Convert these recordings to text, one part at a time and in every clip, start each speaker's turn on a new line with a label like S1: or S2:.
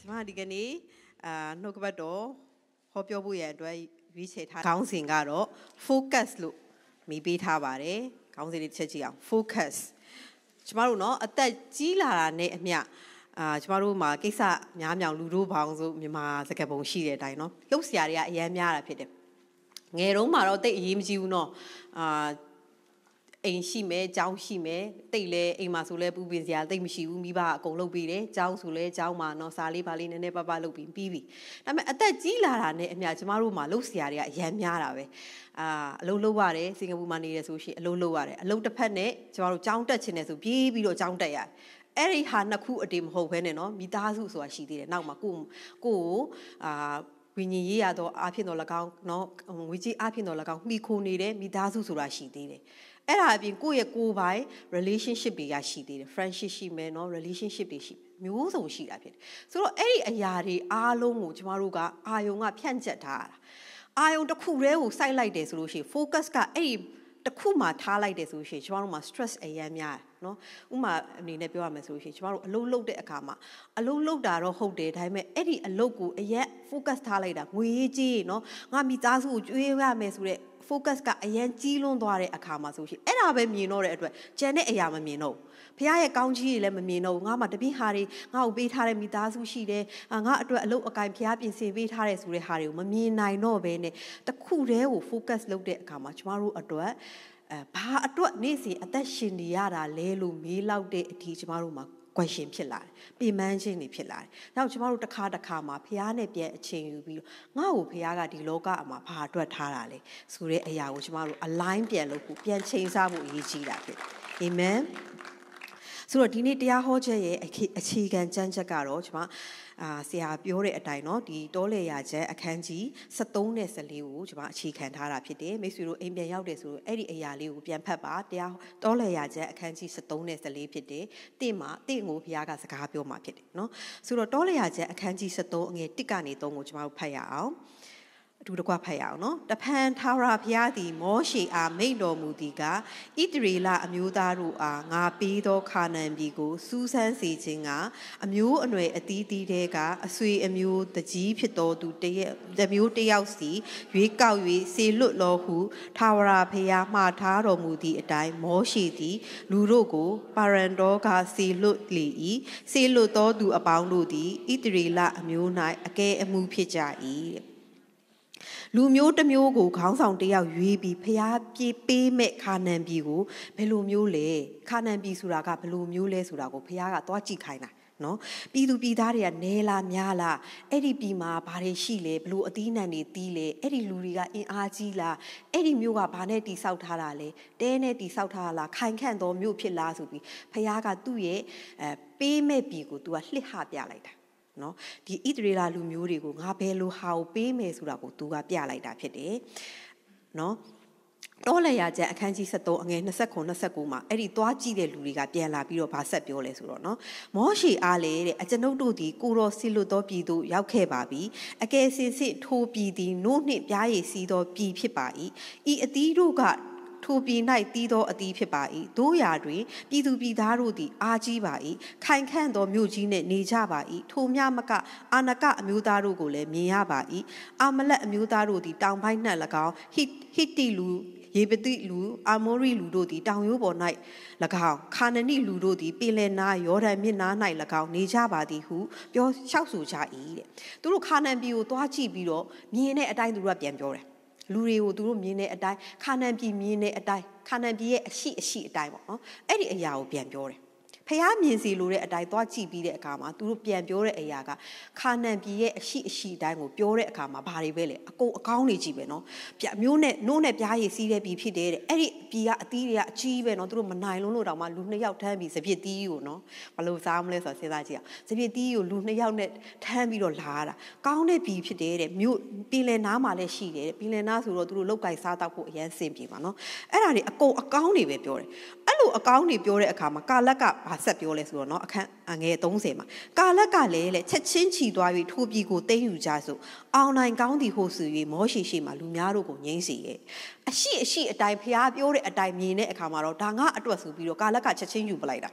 S1: ကျမဒီကနေ့နှုတ်ကပတ်တော်ဟောပြောဖို့ရအတွက်ရွေးချယ်ထားခေါင်းစဉ်ကတော့ focus လို့မိပေးထားပါတယ်ခေါင်းစဉ်လေးတစ်ချက်ကြည့်အောင် focus ကျမတို့เนาะအသက်ကြီးလာတာနဲ့အမျှကျမတို့မှာကိစ္စများမြောင်လူတို့ဘောင်ဆိုမြန်မာစကားပုံရှိတဲ့အတိုင်းเนาะလှုပ်ရှားတွေကအများများတာဖြစ်တယ်ငယ်တုန်းမှာတော့တိတ်အရေးမကြီးဘူးเนาะအိမ်ရှိမယ်ကျောင်းရှိမယ်တိတ်လဲအိမ်မှာဆိုလဲပူပင်စရာတိတ်မရှိဘူးမိဘအကုန်လုပ်ပေးတယ်ကျောင်းဆိုလဲကျောင်းမှာเนาะစာလေးပါလေးနည်းနည်းပပလုပ်ပြီးပြီးပြီဒါပေမဲ့အသက်ကြီးလာတာနဲ့အမျှကျမတို့မှာလှုပ်ရှားတွေကအများများတာပဲအလုပ်လုပ်ရတယ်စင်ကာပူမှာနေရဆိုရှင်အလုပ်လုပ်ရတယ်အလုပ်တစ်ဖက်နဲ့ကျမတို့ကျောင်းတက်ချင်တယ်ဆိုပြေးပြီးတော့ကျောင်းတက်ရတယ်အဲ့ဒီဟာနှစ်ခုအတေမဟုတ်ဘဲနဲ့เนาะမိသားစုဆိုတာရှိသေးတယ်နောက်မှာကိုဝိညာဉ်ရေးရတော့အားဖြင့်တော့၎င်းเนาะငွေကြေးအားဖြင့်တော့၎င်းမှီခိုနေတယ်မိသားစုဆိုတာရှိသေးတယ်အဲ့ဒါအပြင်ကိုယ့်ရဲ့ကိုယ်ပိုင် relationship တွေကရှိသေးတယ် friendship ရှိမယ်เนาะ relationship တွေရှိမျိုးစုံရှိတာဖြစ်တယ်ဆိုတော့အဲ့ဒီအရာတွေအားလုံးကိုကျမတို့ကအာယုံကဖြန့်ကျက်ထားတာအာယုံတစ်ခုတည်းကိုစိုက်လိုက်တယ်ဆိုလို့ရှိရင် focus ကအဲ့ဒီတစ်ခုမှထားလိုက်တယ်ဆိုလို့ရှိရင်ကျမတို့မှာ stress အရင်များတယ်เนาะဥမာအနေနဲ့ပြောရမယ်ဆိုလို့ရှိရင်ကျမတို့အလုပ်လုပ်တဲ့အခါမှာအလုပ်လုပ်တာတော့ဟုတ်တယ်ဒါပေမဲ့အဲ့ဒီအလုပ်ကိုအရင် focus ထားလိုက်တာငွေရေးကြေးเนาะငါမိသားစုကိုကြွေးရမယ်ဆိုတဲ့focus ကအရင်ကြီးလွန်းသွားတဲ့အခါမှာဆိုရှင်အဲ့ဒါပဲမြင်တော့တဲ့အတွက်ကျန်တဲ့အရာမမြင်တော့ဘုရားရဲ့ကောင်းကြီးတွေလည်းမမြင်တော့ငါမှတပြင်းဟာတွေငါ့ကိုပေးထားတဲ့မိသားစုရှိတယ်ငါအတွက်အလုပ်အကိုင်ဘုရားပြင်ဆင်ပေးထားတဲ့ဆိုတဲ့ဟာတွေကိုမမြင်နိုင်တော့ဘဲနဲ့တခုတည်းကို focus လုပ်တဲ့အခါမှာကျမတို့အတွက်ဘာအတွက်နေ့စဉ်အသက်ရှင်နေရတာလဲလို့မေးလောက်တဲ့အထိကျမတို့မှာquestion ဖြစ်လာတယ်။ပြင်ပန်းခြင်းတွေဖြစ်လာတယ်။နောက်ကျမတို့တစ်ခါမှာဖះနဲ့ပြန်အချိန်ယူပြီးတော့ငါ့ကိုဖះကဒီလောကမှာဘာအတွက်ထားတာလဲဆိုတဲ့အရာကိုကျမတို့ align ပြန်လုပ်ဖို့ပြန်ချိန်ဆဖို့အရေးကြီးတာဖြစ်တယ်။ Amen ။ဆိုတော့ဒီနေ့တရားဟောချက်ရဲ့အခြေခံကျမ်းချက်ကတော့ကျမဆရာပြောတဲ့အတိုင်းเนาะဒီတောလေရာချက်အခန်းကြီး73နဲ့14ကိုကျမအခြေခံထားတာဖြစ်တယ်။မိတ်ဆွေတို့အိမ်ပြန်ရောက်တယ်ဆိုတော့အဲ့ဒီအရာလေးကိုပြန်ဖတ်ပါတရားတောလေရာချက်အခန်းကြီး73နဲ့14ဖြစ်တယ်။တင့်ကိုဘုရားကစကားပြောမှာဖြစ်တယ်เนาะဆိုတော့တောလေရာချက်အခန်းကြီး73အငယ်1ကနေ3ကိုကျမတို့ဖတ်ရအောင်အတူတကွဖတ်ရအောင်နော်တဖန်ထာဝရဘုရားသည်မောရှေအားမိန့်တော်မူသည်ကဣသရေလအမျိုးသားတို့အားငါပေးသောခါနန်ပြည်ကိုစူးစမ်းစေခြင်းကအမျိုးအနွယ်အသီးသီးတဲကအဆွေအမျိုးတကြီးဖြစ်တော်သူတမျိုးတယောက်စီရွေးကောက်၍စေလွတ်လောဟုထာဝရဘုရားမှားထားတော်မူသည့်အတိုင်းမောရှေသည်လူတို့ကိုပါရန်တော်ကစေလွတ်လေ၏စေလွတ်သောသူအပေါင်းတို့သည်ဣသရေလအမျိုး၌အကဲအမှုဖြစ်ကြ၏လူမျိုးတစ်မျိုးကိုခေါင်းဆောင်တယောက်ရွေးပြီးဖျားပြေးပေးမဲ့ခါနန်ပြည်ကိုဘယ်လိုမျိုးလဲခါနန်ပြည်ဆိုတာကဘယ်လိုမျိုးလဲဆိုတာကိုဖျားကသွားကြည့်ခိုင်းတာနော်ပြည်သူပြည်သားတွေကနဲလားများလားအဲ့ဒီပြည်မှာဘာတွေရှိလဲဘလို့အသီးနှံတွေတီးလဲအဲ့ဒီလူတွေကအင်အားကြီးလားအဲ့ဒီမျိုးကဘာနဲ့တိဆောက်ထားတာလဲတဲနဲ့တိဆောက်ထားတာလားခိုင်ခန့်သောမြို့ဖြစ်လားဆိုပြီးဖျားကသူ့ရဲ့ပေးမဲ့ပြည်ကို तू ကလှစ်ဟပြလိုက်တာနော်ဒီဣသရေလလူမျိုးတွေကိုငါဘယ်လိုဟာကိုပေးမယ်ဆိုတာကိုသူကပြလိုက်တာဖြစ်တယ်နော်တောလေရာချက်အခန်းကြီး73အငယ်29မှာအဲ့ဒီသွားကြည့်တဲ့လူတွေကပြန်လာပြီးတော့ဗာဆက်ပြောလဲဆိုတော့နော်မောရှေအားလေတဲ့အကျွန်ုပ်တို့ဒီကိုတော်ဆီလွတ်သောပြည်သို့ရောက်ခဲ့ပါပြီအကယ်စင်စစ်ထိုပြည်သည်နို့နှင့်ပြားရည်စီးသောပြည်ဖြစ်ပါ၏ဤအသီးတို့ကထိုပြည်၌တီးသောအသီးဖြစ်ပါ၏တို့ရာတွင်ပြည်သူပြည်သားတို့သည်အားကြီးပါ၏ခိုင်ခန့်သောမြို့ကြီးနှင့်နေကြပါ၏ထိုမြမကအာနကအမျိုးသားတို့ကိုလည်းမြင်ရပါ၏အာမလက်အမျိုးသားတို့သည်တောင်ပိုင်း၌၎င်းဟိတ္တိလူယေဗတိလူအာမောရိလူတို့သည်တောင်ရိုးပေါ်၌၎င်းခါနနိလူတို့သည်ပင်လယ်နားယော်ဒန်မြစ်နား၌၎င်းနေကြပါသည်ဟုပြောလျှောက်ဆိုကြ၏တဲ့သူတို့ခါနန်ပြည်ကိုသွားကြည့်ပြီးတော့မြင်တဲ့အတိုင်းသူတို့ကပြန်ပြောတယ်လူတွေကိုသူတို့မြင်တဲ့အတိုင်းခါနန်ပြည်မြင်တဲ့အတိုင်းခါနန်ပြည်ရဲ့အရှိအတိုင်းပေါ့နော်အဲ့ဒီအရာကိုပြန်ပြောတယ်ဖះမြင်စီလိုတဲ့အတိုင်းသွားကြည့်ပြီးတဲ့အခါမှာသူတို့ပြန်ပြောတဲ့အရာကခါနန်ပြည်ရဲ့အရှိအတိုင်းကိုပြောတဲ့အခါမှာဘာတွေပဲလဲအကောင်းတွေကြီးပဲနော်ပြမျိုးနဲ့နို့နဲ့ပြားရည်စီးတဲ့ပြည်ဖြစ်တယ်တဲ့အဲ့ဒီပြည်ကအသီးတွေကအကြီးပဲနော်သူတို့မနိုင်လုံးလို့တောင်မှလူ2ယောက်ထမ်းပြီးစပစ်တီးကိုနော်ဘလို့စားမလဲဆိုတော့စဉ်းစားကြည့်အောင်စပစ်တီးကိုလူ2ယောက်နဲ့ထမ်းပြီးတော့လာရတာကောင်းတဲ့ပြည်ဖြစ်တယ်တဲ့မြို့ပင်လယ်နားမှာလည်းရှိတယ်တဲ့ပင်လယ်နားဆိုတော့သူတို့လောက်ကိုက်စားတော့ဖို့အရန်စင်ပြေပါနော်အဲ့ဒါတွေအကောင်းတွေပဲပြောတယ်အဲ့လိုအကောင်းတွေပြောတဲ့အခါမှာကာလက်ကဆက်ပြောလဲဆိုတော့เนาะအခန်းငယ်30မှာကာလက်ကလည်းချက်ချင်းချီသွား၍ထိုပြည်ကိုသိမ်းယူကြစို့အောင်နိုင်ကောင်းသည်ဟုဆို၍မောရှေရှိမှလူများတို့ကိုငြိမ်းစေရဲ့အရှိအတိုင်းဖျားပြောတဲ့အတိုင်းမြင်တဲ့အခါမှာတော့ဒါငါအတွက်ဆိုပြီးတော့ကာလက်ကချက်ချင်းယူပလိုက်တာ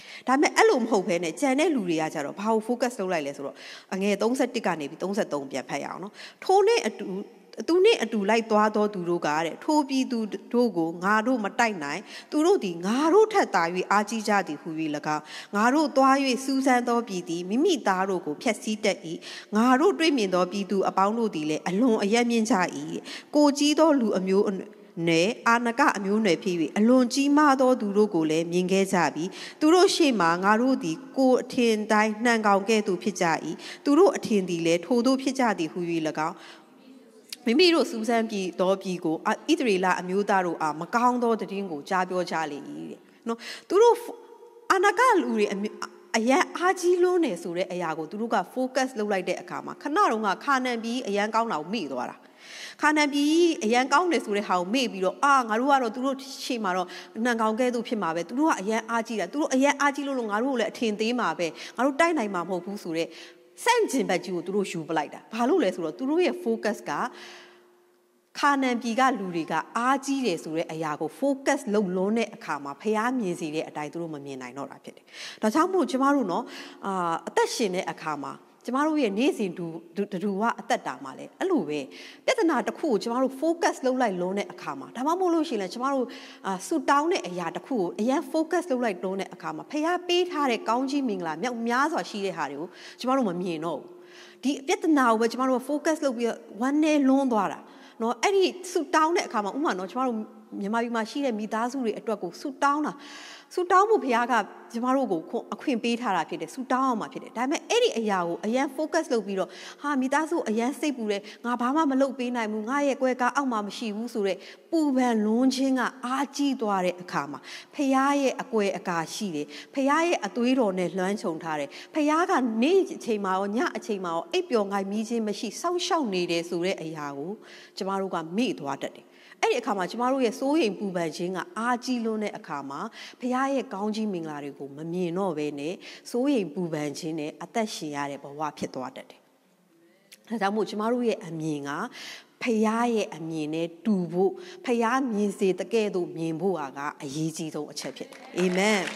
S1: ဒါပေမဲ့အဲ့လိုမဟုတ်ဘဲနဲ့ကြံတဲ့လူတွေကကြတော့ဘာကို focus လုပ်လိုက်လဲဆိုတော့အငယ်31ကနေပြီး33ပြန်ဖတ်ရအောင်နော်ထိုးနဲ့အတူသူနှင့်အတူလိုက်သွားသောသူတို့ကတဲ့ထိုးပြီးသူတို့ကိုငါတို့မတိုက်နိုင်သူတို့သည်ငါတို့ထက်သာ၍အားကြီးကြသည်ဟူ၍၎င်းငါတို့သွား၍စူးစမ်းသောပြည်သည်မိမိသားတို့ကိုဖျက်ဆီးတတ်၏ငါတို့တွေ့မြင်သောပြည်သူအပေါင်းတို့သည်လည်းအလွန်အယက်မြင့်ကြ၏ကိုကြီးသောလူအမျိုးနယ်အာနကအမျိုးနယ်ဖြစ်၍အလွန်ကြီးမားသောသူတို့ကိုလည်းမြင်ခဲ့ကြပြီးသူတို့ရှေ့မှာငါတို့သည်ကိုအထင်တိုင်းနှံကောင်ကဲ့သို့ဖြစ်ကြ၏သူတို့အထင်သည်လည်းထိုတို့ဖြစ်ကြသည်ဟူ၍၎င်းမိမိတို့စူးစမ်းပြီးတော့ပြီးကိုဣသရေလအမျိုးသားတို့အားမကောင်းသောတည်င်းကိုကြားပြောကြလေ၏တဲ့နော်သူတို့အာနကလူတွေအရန်အားကြီးလွန်းနေဆိုတဲ့အရာကိုသူတို့က focus လုပ်လိုက်တဲ့အခါမှာခဏတော့ကခါနန်ပြီးအရန်ကောင်းတာကိုမေ့သွားတာခါနန်ပြီးအရန်ကောင်းတယ်ဆိုတဲ့ဟာကိုမေ့ပြီးတော့ငါတို့ကတော့သူတို့ရှေ့မှာတော့နှံကောင်ကဲ့သို့ဖြစ်မှာပဲသူတို့ကအရန်အားကြီးတာသူတို့အရန်အားကြီးလို့ငါတို့ကိုလည်းအထင်သေးမှာပဲငါတို့တိုက်နိုင်မှာမဟုတ်ဘူးဆိုတဲ့စန့်ကျင်ဘက်ကြီးကိုသူတို့ယူပလိုက်တာဘာလို့လဲဆိုတော့သူတို့ရဲ့ focus ကခါနန်ပြည်ကလူတွေကအားကြီးတယ်ဆိုတဲ့အရာကို focus လုပ်လွန်းတဲ့အခါမှာဖျားမြင်စီတဲ့အတိုင်းသူတို့မမြင်နိုင်တော့တာဖြစ်တယ်။ဒါကြောင့်မို့ကျမတို့နော်အသက်ရှင်တဲ့အခါမှာကျမတို့ရဲ့နေ့စဉ်တူကအသက်တာမှာလဲအဲ့လိုပဲပြဿနာတစ်ခုကိုကျမတို့ focus လုပ်လိုက်လွန်းတဲ့အခါမှာဒါမှမဟုတ်လို့ရှိရင်လဲကျမတို့ဆူတောင်းတဲ့အရာတစ်ခုကိုအရင် focus လုပ်လိုက်လွန်းတဲ့အခါမှာဖျားပေးထားတဲ့ကောင်းကြီးမင်္ဂလာမြောက်များစွာရှိတဲ့ဟာတွေကိုကျမတို့မမြင်တော့ဘူး။ဒီပြဿနာကိုပဲကျမတို့ focus လုပ်ပြီးဝမ်းနဲ့လွန်းသွားတာနော်အဲ့ဒီဆူတောင်းတဲ့အခါမှာဥမာနော်ကျမတို့မြန်မာပြည်မှာရှိတဲ့မိသားစုတွေအတွက်ကိုဆူတောင်းတာဆူတောင်းမှုဘုရားကကျမတို့ကိုအခွင့်ပေးထားတာဖြစ်တယ်ဆူတောင်းအောင်မှာဖြစ်တယ်ဒါပေမဲ့အဲ့ဒီအရာကိုအရန် focus လုပ်ပြီးတော့မိသားစုအရန်စိတ်ပူတယ်ငါဘာမှမလုပ်ပေးနိုင်ဘူးငါရဲ့ကွဲကားအောက်မှာမရှိဘူးဆိုတော့ပူပန်လွန်းခြင်းကအားကြီးသွားတဲ့အခါမှာဘုရားရဲ့အကွယ်အကာရှိတယ်ဘုရားရဲ့အသွေးတော်နဲ့လွှမ်းခြုံထားတယ်ဘုရားကနေ့အချိန်မှာရောညအချိန်မှာရောအိပ်ပျော်ငိုက်မီးခြင်းမရှိစောင့်ရှောက်နေတယ်ဆိုတဲ့အရာကိုကျမတို့ကမေ့သွားတတ်တယ်အဲ့ဒီအခါမှာကျမတို့ရဲ့စိုးရိမ်ပူပန်ခြင်းကအားကြီးလွန်းတဲ့အခါမှာဘုရားရဲ့ကောင်းကြီးမင်္ဂလာတွေကိုမမြင်တော့ဘဲနဲ့စိုးရိမ်ပူပန်ခြင်းနဲ့အသက်ရှင်ရတဲ့ဘဝဖြစ်သွားတတ်တယ်။ဒါကြောင့်မို့ကျမတို့ရဲ့အမြင်ကဖယားရဲ့အမြင်နဲ့တူဖို့ဖယားမြင်စေတကဲ့သို့မြင်ဖို့ကအရေးကြီးဆုံးအချက်ဖြစ်တယ်။အာမင်။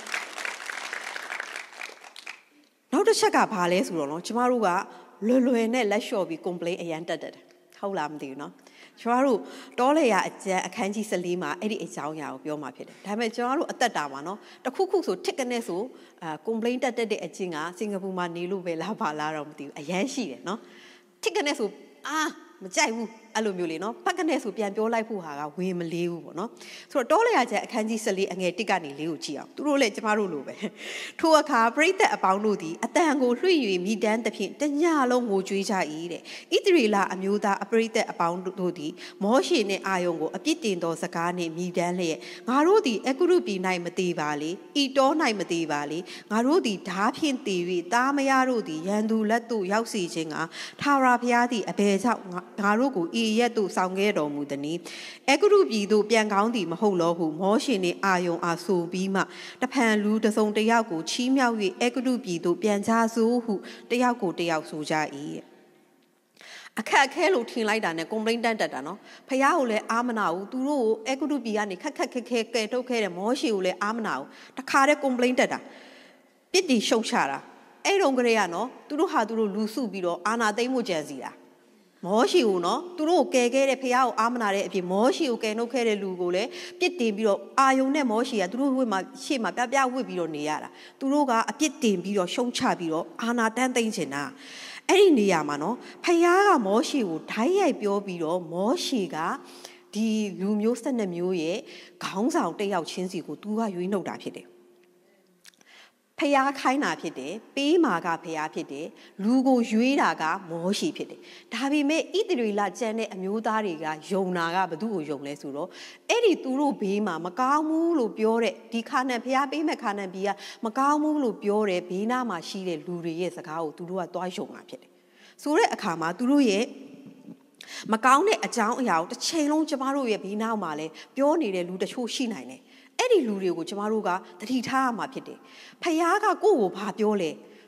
S1: နောက်တစ်ချက်ကဘာလဲဆိုတော့နော်ကျမတို့ကလွယ်နဲ့လက်လျှော့ပြီး complain အရန်တက်တယ်။ဟုတ်လားမသိဘူးနော်။ကျမတို့တောလေယာအကျန်းအခန်းကြီး14မှာအဲ့ဒီအကြောင်းအရာကိုပြောမှာဖြစ်တယ်။ဒါပေမဲ့ကျမတို့အသက်တာမှာနော်တခုခုဆိုတစ်ကနေဆိုcomplain တက်တဲ့အကျင့်ကစင်ကာပူမှာနေလို့ပဲလားပါလားတော့မသိဘူးအရန်ရှိတယ်နော်။တစ်ကနေဆိုမကြိုက်ဘူးအဲ့လိုမျိုးလေနော်ဖက်ကနေဆိုပြန်ပြောလိုက်ဖို့ဟာကဝင်မလေးဘူးပေါ့နော်ဆိုတော့တောလေယာကျန်အခန်းကြီး14အငယ်1ကနေ4ကိုကြည့်အောင်သူတို့လည်းကျမတို့လိုပဲထိုအခါပရိသတ်အပေါင်းတို့သည်အတန်ကိုလွှင့်၍မိတန်းသဖြင့်တညလုံးငိုကြွေးကြ၏တဲ့ဣသရေလအမျိုးသားအပရိသတ်အပေါင်းတို့သည်မောရှေနှင့်အာယုန်ကိုအပြစ်တင်သောစကားနှင့်မိတန်းလျက်ငါတို့သည်အကုရုပြည်၌မသေးပါလေဤတော၌မသေးပါလေငါတို့သည်ဓာဖြင့်တည်၍သားမယားတို့သည်ရန်သူလက်သို့ရောက်စေခြင်းကထာဝရဘုရားသည်အဘယ်ကြောင့်ငါတို့ကိုဤရက်သို့ဆောင်ခဲ့တော်မူသည်။အဂရုပြည်သို့ပြန်ကောင်းသည်မဟုတ်လောဟုမောရှေနှင့်အာယုန်အားဆိုပြီးမှတဖန်လူတစုံတယောက်ကိုချီးမြှောက်၍အဂရုပြည်သို့ပြန်ကြစို့ဟုတယောက်ကိုတယောက်ဆိုကြ၏။အခက်အခဲလို့ထင်လိုက်တာနဲ့ complain တက်တာနော်။ဖះကိုလည်းအာမနာဘူးသူတို့ကိုအဂရုပြည်ကနေခက်ခဲကဲထုတ်ခဲ့တဲ့မောရှေကိုလည်းအာမနာဘူး။တခါတည်း complain တက်တာပြစ်တီရှုံချတာအဲ့တုန်းကလေးကနော်သူတို့ဟာသူတို့လူစုပြီးတော့အာနာသိမ့်မှုကြံစီတာမောရှေကိုနော်သူတို့ကိုကယ်ခဲ့တဲ့ဖះကိုအာမနာတဲ့အပြင်မောရှေကိုကယ်နှုတ်ခဲ့တဲ့လူကိုလည်းပြစ်တင်ပြီးတော့အာယုန်နဲ့မောရှေကသူတို့ဝိမှာရှေ့မှာပြဝစ်ပြီးတော့နေရတာသူတို့ကအပြစ်တင်ပြီးတော့ရှုံချပြီးတော့အာနာတန်းသိမ့်ချင်တာအဲ့ဒီနေရာမှာနော်ဖះကမောရှေကိုဓာတ်ရိုက်ပြောပြီးတော့မောရှေကဒီလူမျိုး12မျိုးရဲ့ခေါင်းဆောင်တစ်ယောက်ချင်းစီကိုသူကရွေးနှုတ်တာဖြစ်တယ်ဖျားခိုင်းတာဖြစ်တယ်ပေးမာကဖျားဖြစ်တယ်လူကိုရွေးတာကမောရှေဖြစ်တယ်ဒါပေမဲ့ဣသရေလကျမ်းတဲ့အမျိုးသားတွေကယုံနာကဘသူ့ကိုယုံလဲဆိုတော့အဲ့ဒီသူတို့ဘေးမှာမကောင်းဘူးလို့ပြောတဲ့ဒီခါနန်ဖျားပေးမဲ့ခါနန်ပြည်ကမကောင်းဘူးလို့ပြောတဲ့ဘေးနားမှာရှိတဲ့လူတွေရဲ့စကားကိုသူတို့ကတွားယုံတာဖြစ်တယ်ဆိုတဲ့အခါမှာသူတို့ရဲ့မကောင်းတဲ့အကြောင်းအရာကိုတစ်ချိန်လုံးကျမတို့ရဲ့ဘေးနားမှာလဲပြောနေတဲ့လူတချို့ရှိနိုင်တယ်အဲ့ဒီလူတွေကိုကျမတို့ကတတိထားရမှာဖြစ်တယ်။ဖယားကကိုယ့်ကိုဘာပြောလဲ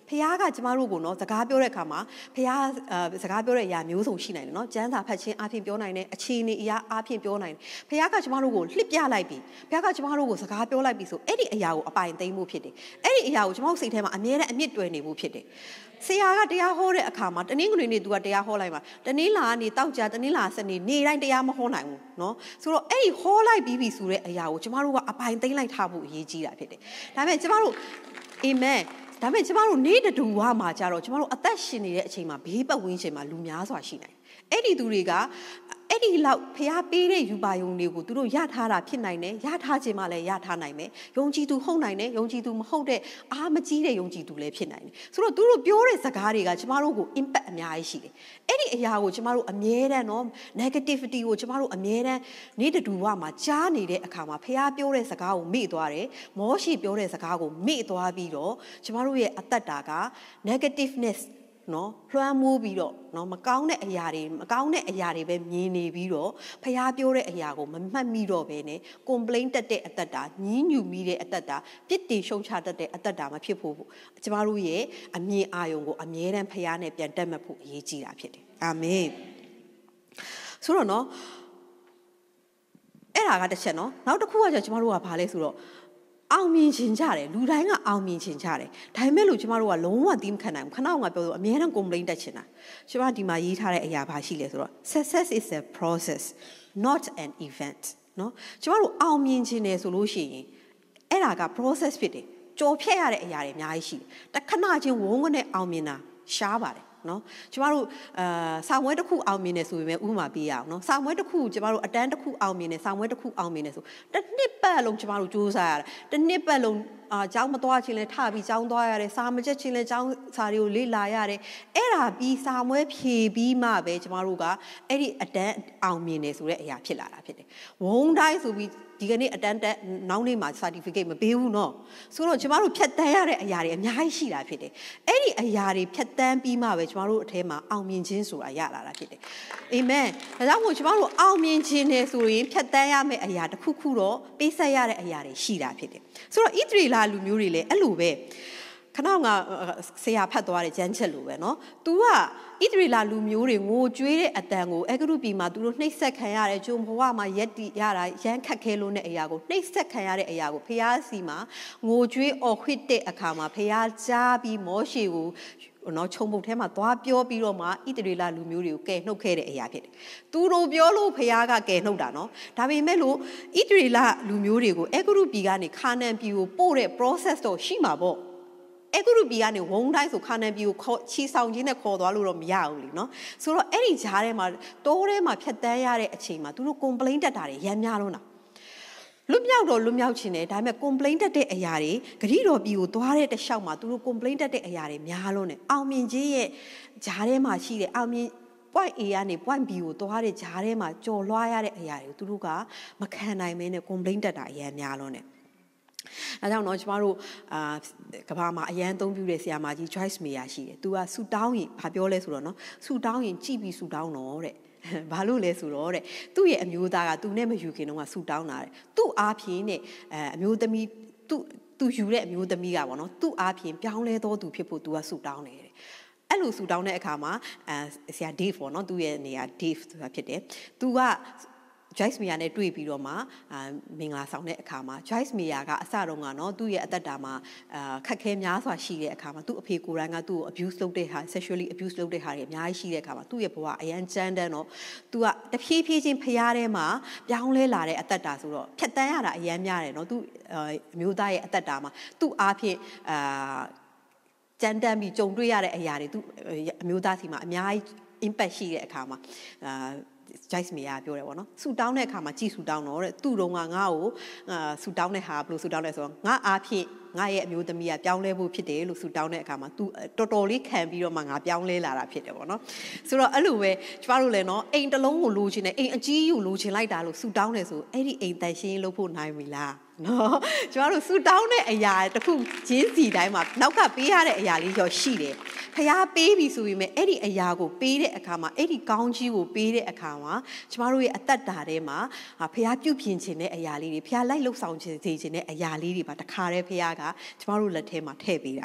S1: ဖခင်ကကျမတို့ကိုနော်စကားပြောတဲ့အခါမှာဖခင်စကားပြောတဲ့အရာမျိုးစုံရှိနိုင်တယ်နော်ကျမ်းစာဖတ်ခြင်းအပြင်ပြောနိုင်တယ်အခြေအနေအရာအပြင်ပြောနိုင်တယ်ဖခင်ကကျမတို့ကိုလှစ်ပြလိုက်ပြီဖခင်ကကျမတို့ကိုစကားပြောလိုက်ပြီဆိုအဲ့ဒီအရာကိုအပိုင်သိမ်းမှုဖြစ်တယ်အဲ့ဒီအရာကိုကျမတို့စိတ်ထဲမှာအမြဲတမ်းအမြင့်တွယ်နေမှုဖြစ်တယ်ဆရာကတရားဟောတဲ့အခါမှာတနင်္ဂနွေနေ့ तू ကတရားဟောလိုက်မှာတနင်္လာကနေတောက်ကြတနင်္လာစနေနေ့တိုင်းတရားမဟောနိုင်ဘူးเนาะဆိုတော့အဲ့ဒီဟောလိုက်ပြီးပြီဆိုတဲ့အရာကိုကျမတို့ကအပိုင်သိမ်းလိုက်ထားဖို့အရေးကြီးတာဖြစ်တယ်ဒါပေမဲ့ကျမတို့အာမင်ဒါပေမဲ့ကျမတို့နေ့တူဝါမှာကြတော့ကျမတို့အသက်ရှင်နေတဲ့အချိန်မှာဘေးပတ်ဝန်းကျင်မှာလူများစွာရှိနိုင်အဲ့ဒီသူတွေကအဲ့ဒီလောက်ဖျားပေးတဲ့ယူပါယုံတွေကိုသူတို့ရထားတာဖြစ်နိုင်တယ်ရထားခြင်းမှလည်းရထားနိုင်မယ်ယုံကြည်သူဟုတ်နိုင်တယ်ယုံကြည်သူမဟုတ်တဲ့အားမကြီးတဲ့ယုံကြည်သူလည်းဖြစ်နိုင်တယ်ဆိုတော့သူတို့ပြောတဲ့စကားတွေကကျမတို့ကို impact အများကြီးရှိတယ်အဲ့ဒီအရာကိုကျမတို့အမြဲတမ်းနော် negativity ကိုကျမတို့အမြဲတမ်းနေ့တူဝါမှာကြားနေတဲ့အခါမှာဖျားပြောတဲ့စကားကိုမေ့သွားတယ်မောရှိပြောတဲ့စကားကိုမေ့သွားပြီးတော့ကျမတို့ရဲ့အသက်တာက negativenessနော်လွှမ်းမိုးပြီးတော့နော်မကောင်းတဲ့အရာတွေပဲမြင်နေပြီးတော့ဖျားပြောတဲ့အရာကိုမမှတ်မိတော့ဘဲနဲ့ complain တက်တဲ့အသက်တာညှဉ်းညူမိတဲ့အသက်တာပြစ်တင်ရှုံချတတ်တဲ့အသက်တာမဖြစ်ဖို့ကျမတို့ရဲ့အမြင်အာရုံကိုအမြဲတမ်းဖျားနဲ့ပြန်တက်မှတ်ဖို့အရေးကြီးတာဖြစ်တယ်အာမင်ဆိုတော့နော်အဲ့ဒါကတစ်ချက်နော်နောက်တစ်ခုကကျမတို့ကဘာလဲဆိုတော့အောင်မြင်ခြင်းကြတယ်လူတိုင်းကအောင်မြင်ခြင်းကြတယ်ဒါပေမဲ့လို့ကျမတို့ကလုံးဝသီးမခံနိုင်ဘူးခဏကပြောလို့အများအား complain တက်ချင်တာကျမဒီမှာရေးထားတဲ့အရာဘာရှိလဲဆိုတော့ success is a process not an event เนาะကျမတို့အောင်မြင်ခြင်းတယ်ဆိုလို့ရှိရင်အဲ့ဒါက process ဖြစ်တယ်ကြော်ဖြတ်ရတဲ့အရာတွေအများကြီးရှိတယ်တခဏချင်းဝုန်းကနေအောင်မြင်တာရှားပါတယ်နော်ကျမတို့စာမွေးတစ်ခုအောင်မြင်နေဆိုပေမဲ့ဥပမာပေးရအောင်နော်စာမွေးတစ်ခုကျမတို့အတန်းတစ်ခုအောင်မြင်နေစာမွေးတစ်ခုအောင်မြင်နေဆိုတစ်နှစ်ပတ်လုံးကျမတို့စူးစမ်းရတယ်တစ်နှစ်ပတ်လုံးကျောင်းမသွားခြင်းလဲထပြီးကျောင်းသွားရတယ်စာမကျက်ခြင်းလဲကျောင်းစာတွေကိုလေ့လာရတယ်အဲ့ဒါပြီးစာမွေးဖြေပြီးမှပဲကျမတို့ကအဲ့ဒီအတန်းအောင်မြင်နေဆိုတဲ့အရာဖြစ်လာတာဖြစ်တယ်ဝုန်းတိုင်းဆိုပြီးဒီကနေ့အတန်းတက်နောက်နေ့မှာ certificate မပေးဘူးเนาะဆိုတော့ကျမတို့ဖြတ်တန်းရတဲ့အရာတွေအများကြီးရှိတာဖြစ်တယ်အဲ့ဒီအရာတွေဖြတ်တန်းပြီးမှပဲကျမတို့အထဲမှာအောင်မြင်ခြင်းဆိုတာရလာတာဖြစ်တယ်အာမင်ဒါကြောင့်မို့ကျမတို့အောင်မြင်ခြင်းနဲ့ဆိုရင်ဖြတ်တန်းရမယ့်အရာတစ်ခုခုတော့ပေးဆက်ရတဲ့အရာတွေရှိတာဖြစ်တယ်ဆိုတော့ဣသရေလလူမျိုးတွေလည်းအဲ့လိုပဲခဏကဆရာဖတ်သွားတဲ့ကျမ်းချက်လိုပဲเนาะ तू ကဣသရေလလူမျိုးတွေငိုကြွေးတဲ့အတန်ကိုအဂရုပြည်မှာသူတို့နှိပ်စက်ခံရတယ်ဂျုံဘဝမှာရက်တီရတာရမ်းခတ်ခဲလို့တဲ့အရာကိုနှိပ်စက်ခံရတဲ့အရာကိုဖျားစီမှာငိုကြွေးအော်ခွစ်တဲ့အခါမှာဖျားကြားပြီးမောရှေကိုနော်ခြုံပုတ်ထဲမှာသွားပြောပြီးတော့မှဣသရေလလူမျိုးတွေကိုကယ်နှုတ်ခဲ့တဲ့အရာဖြစ်တယ်။သူတို့ပြောလို့ဖျားကကယ်နှုတ်တာနော်။ဒါပေမဲ့လို့ဣသရေလလူမျိုးတွေကိုအဂရုပြည်ကနေခါနန်ပြည်ကိုပို့တဲ့ process တော့ရှိမှာပေါ့။အဂရုပြည်ကနေဝုန်းတိုင်းဆိုခါနန်ပြည်ကိုချီဆောင်ခြင်းနဲ့ခေါ်သွားလို့တော့မရဘူးလीနော်ဆိုတော့အဲ့ဒီဂျားထဲမှာတိုးထဲမှာဖြတ်တန်းရတဲ့အချိန်မှာသူတို့ complain တက်တာတွေရမ်းများလို့လားလွတ်မြောက်တော့လွတ်မြောက်ခြင်းနဲ့ဒါပေမဲ့ complain တက်တဲ့အရာတွေဂရိတော်ပြည်ကိုသွားတဲ့တခြားမှာသူတို့ complain တက်တဲ့အရာတွေများလို့ ਨੇ အောင်မြင်ခြင်းရဲ့ဂျားထဲမှာရှိတဲ့အောင်မြင် point A ကနေ point B ကိုသွားတဲ့ဂျားထဲမှာကြော်လွှားရတဲ့အရာတွေကိုသူတို့ကမခံနိုင်မင်းနဲ့ complain တက်တာအများများလို့ ਨੇဒါကြောင့်တော့ကျမတို့ကဘာမှာအရန်သုံးပြတဲ့ဆရာမကြီး Joyce Meyer ရှိတယ်။ तू ကဆူတောင်းရင်ဘာပြောလဲဆိုတော့နော်ဆူတောင်းရင်ကြည်ပြီးဆူတောင်းတော့တဲ့။ဘာလို့လဲဆိုတော့တဲ့သူ့ရဲ့အမျိုးသားကသူနဲ့မယူခင်တော့ကဆူတောင်းတာတဲ့။သူ့အားဖြင့်နဲ့အမျိုးသမီးသူယူတဲ့အမျိုးသမီးကပေါ့နော်။သူ့အားဖြင့်ပြောင်းလဲတော်သူဖြစ်ဖို့ तू ကဆူတောင်းတယ်တဲ့။အဲ့လိုဆူတောင်းတဲ့အခါမှာဆရာ Dave ပေါ့နော်သူ့ရဲ့နေရာ Dave ဆိုတာဖြစ်တယ်။ तू ကJoyce Meyer နဲ့တွေ့ပြီးတော့မှမင်္ဂလာဆောင်တဲ့အခါမှာ Joyce Meyer ကအစတုန်းကနော်သူ့ရဲ့အသက်တာမှာခက်ခဲများစွာရှိတဲ့အခါမှာသူ့အဖေကိုယ်တိုင်ကသူ့ကို abuse လုပ်တဲ့ဟာ sexually abuse လုပ်တဲ့ဟာတွေအများကြီးရှိတဲ့အခါမှာသူ့ရဲ့ဘဝအရန်ကြမ်းတမ်းတော့သူကတဖြည်းဖြည်းချင်းဖျားထဲမှာပြောင်းလဲလာတဲ့အသက်တာဆိုတော့ဖြတ်တန်းရတာအရန်များတယ်နော်သူအမျိုးသားရဲ့အသက်တာမှာသူ့အားဖြင့်ကြမ်းတမ်းပြီးကြုံတွေ့ရတဲ့အရာတွေသူအမျိုးသားစီမှာအများကြီး impact ရှိတဲ့အခါမှာJoyce Meyer ပြောတယ်ပေါ့နော်ဆူတောင်းတဲ့အခါမှာကြည်ဆူတောင်းတော့တဲ့သူ့တုံးကငါ့ကိုဆူတောင်းတဲ့ဟာဘယ်လိုဆူတောင်းလဲဆိုတော့ငါအားဖြင့်ငါရဲ့အမျိုးသမီးကပြောင်းလဲဖို့ဖြစ်တယ်လို့ဆူတောင်းတဲ့အခါမှာ तू တော်တော်လေးခံပြီးတော့မှငါပြောင်းလဲလာတာဖြစ်တယ်ပေါ့နော်ဆိုတော့အဲ့လိုပဲကျမတို့လည်းနော်အိမ်တစ်လုံးကိုလိုချင်တယ်အိမ်အကြီးကိုလိုချင်လိုက်တာလို့ဆူတောင်းတယ်ဆိုအဲ့ဒီအိမ်တန်ရှင်းလုပ်ဖို့နိုင်ပြီလားနော်ကျမတို့ဆူတောင်းတဲ့အရာတခုချင်းစီတိုင်းမှာနောက်ကပေးရတဲ့အရာလေးရောရှိတယ်ဖျားပေးပြီဆိုပေမဲ့အဲ့ဒီအရာကိုပေးတဲ့အခါမှာအဲ့ဒီကောင်းကြီးကိုပေးတဲ့အခါမှာကျမတို့ရဲ့အသက်တာထဲမှာဖျားပြုပြင်ခြင်းတဲ့အရာလေးတွေဖျားလိုက်လှုပ်ဆောင်ခြင်းစေခြင်းတဲ့အရာလေးတွေပါတခါတည်းဖျားကကျမတို့လက်ထဲမှာထည့်ပေးတာဖြစ်တယ်